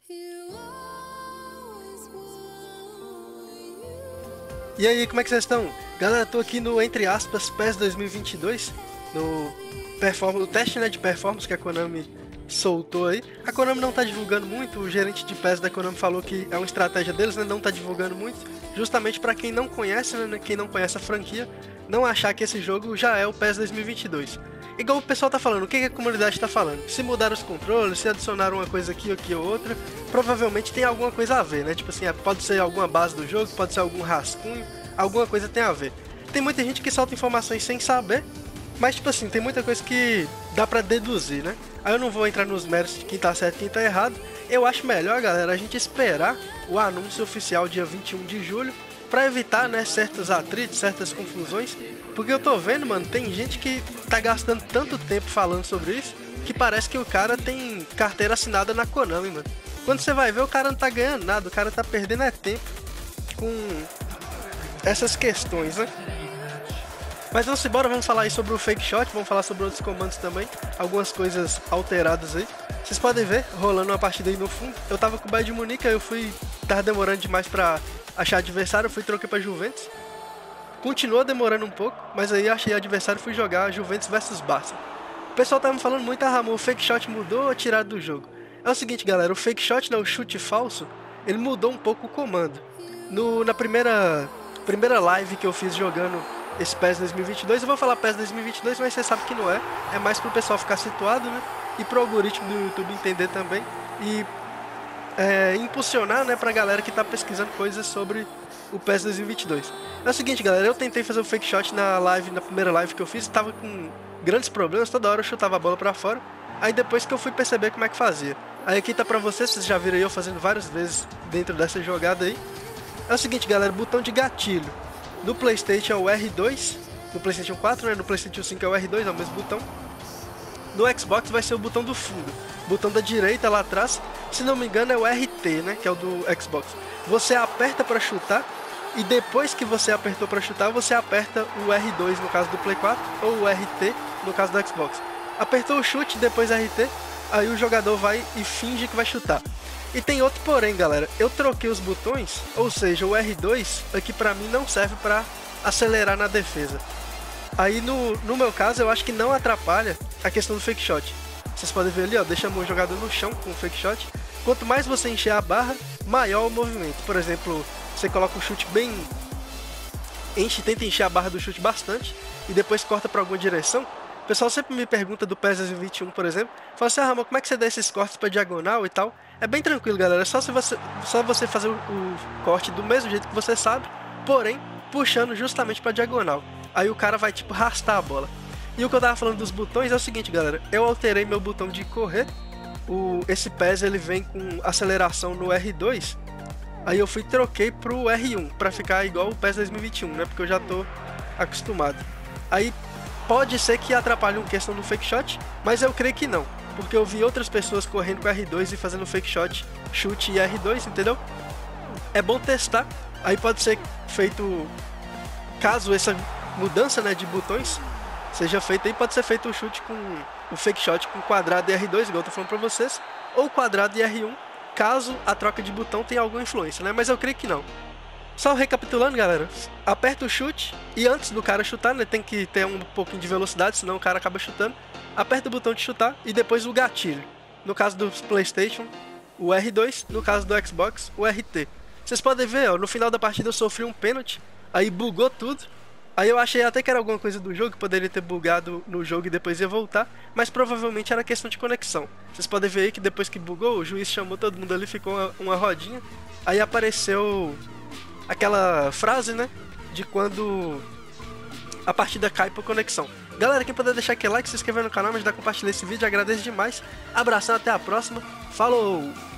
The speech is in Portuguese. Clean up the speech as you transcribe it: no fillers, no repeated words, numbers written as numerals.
E aí, como é que vocês estão? Galera, tô aqui no, entre aspas, PES 2022, no teste, né, de performance que a Konami soltou aí. A Konami não tá divulgando muito, o gerente de PES da Konami falou que é uma estratégia deles, né, não tá divulgando muito, justamente pra quem não conhece, né, quem não conhece a franquia, não achar que esse jogo já é o PES 2022. Igual o pessoal tá falando, o que a comunidade tá falando? Se mudaram os controles, se adicionaram uma coisa aqui ou outra, provavelmente tem alguma coisa a ver, né? Tipo assim, pode ser alguma base do jogo, pode ser algum rascunho, alguma coisa tem a ver. Tem muita gente que solta informações sem saber, mas tipo assim, tem muita coisa que dá pra deduzir, né? Aí eu não vou entrar nos méritos de quem tá certo e quem tá errado. Eu acho melhor, galera, a gente esperar o anúncio oficial dia 21 de julho pra evitar, né, certos atritos, certas confusões. Porque eu tô vendo, mano, tem gente que tá gastando tanto tempo falando sobre isso que parece que o cara tem carteira assinada na Konami, mano. Quando você vai ver, o cara não tá ganhando nada, o cara tá perdendo tempo com essas questões, né? Mas vamos embora, vamos falar aí sobre o Fake Shot, vamos falar sobre outros comandos também, algumas coisas alteradas aí. Vocês podem ver, rolando uma partida aí no fundo, eu tava com o Bayern de Munique, aí eu tava demorando demais pra achar adversário, eu fui troquei pra Juventus. Continuou demorando um pouco, mas aí achei adversário e fui jogar Juventus versus Barça. O pessoal tava me falando muito, Ramon, o Fake Shot mudou ou tirado do jogo? É o seguinte, galera, o Fake Shot, né, o chute falso, ele mudou um pouco o comando. Na primeira live que eu fiz jogando esse PES 2022, eu vou falar PES 2022, mas você sabe que não é. É mais pro pessoal ficar situado, né? E pro algoritmo do YouTube entender também. E impulsionar, né, pra galera que tá pesquisando coisas sobre o PES 2022. É o seguinte, galera, eu tentei fazer o Fake Shot na primeira live que eu fiz, tava com grandes problemas, toda hora eu chutava a bola pra fora. Aí depois que eu fui perceber como é que fazia. Aí aqui tá pra vocês já viram eu fazendo várias vezes dentro dessa jogada aí. É o seguinte, galera, botão de gatilho. No PlayStation é o R2, no PlayStation 4, né? No PlayStation 5 é o R2, é o mesmo botão. No Xbox vai ser o botão do fundo, botão da direita lá atrás, se não me engano é o RT, né? Que é o do Xbox. Você aperta para chutar e depois que você apertou para chutar, você aperta o R2 no caso do Play 4 ou o RT no caso do Xbox. Apertou o chute, depois RT, aí o jogador vai e finge que vai chutar. E tem outro porém, galera, eu troquei os botões, ou seja, o R2 aqui pra mim não serve pra acelerar na defesa. Aí no meu caso eu acho que não atrapalha a questão do Fake Shot. Vocês podem ver ali, ó, deixa o jogador no chão com o Fake Shot. Quanto mais você encher a barra, maior o movimento. Por exemplo, você coloca o chute bem... tenta encher a barra do chute bastante e depois corta pra alguma direção. O pessoal sempre me pergunta do PES 2021, por exemplo, fala assim, Ramon, como é que você dá esses cortes pra diagonal e tal? É bem tranquilo, galera, é só você fazer o corte do mesmo jeito que você sabe, porém, puxando justamente pra diagonal. Aí o cara vai, tipo, arrastar a bola. E o que eu tava falando dos botões é o seguinte, galera, eu alterei meu botão de correr, esse PES ele vem com aceleração no R2, aí eu troquei pro R1, pra ficar igual o PES 2021, né, porque eu já tô acostumado. Aí, pode ser que atrapalhe uma questão do Fake Shot, mas eu creio que não. Porque eu vi outras pessoas correndo com R2 e fazendo Fake Shot, chute e R2, entendeu? É bom testar. Aí pode ser feito, caso essa mudança, né, de botões seja feita, aí pode ser feito o chute com o Fake Shot com quadrado e R2, igual eu tô falando pra vocês, ou quadrado e R1, caso a troca de botão tenha alguma influência, né? Mas eu creio que não. Só recapitulando, galera, aperta o chute e antes do cara chutar, né, tem que ter um pouquinho de velocidade, senão o cara acaba chutando. Aperta o botão de chutar e depois o gatilho. No caso do PlayStation, o R2, no caso do Xbox, o RT. Vocês podem ver, ó, no final da partida eu sofri um pênalti, aí bugou tudo. Aí eu achei até que era alguma coisa do jogo, que poderia ter bugado no jogo e depois ia voltar, mas provavelmente era questão de conexão. Vocês podem ver aí que depois que bugou, o juiz chamou todo mundo ali, ficou uma rodinha, aí apareceu aquela frase, né, de quando a partida cai por conexão. Galera, quem puder deixar aquele like, se inscrever no canal, me ajudar a compartilhar esse vídeo, agradeço demais. Abração, até a próxima. Falou!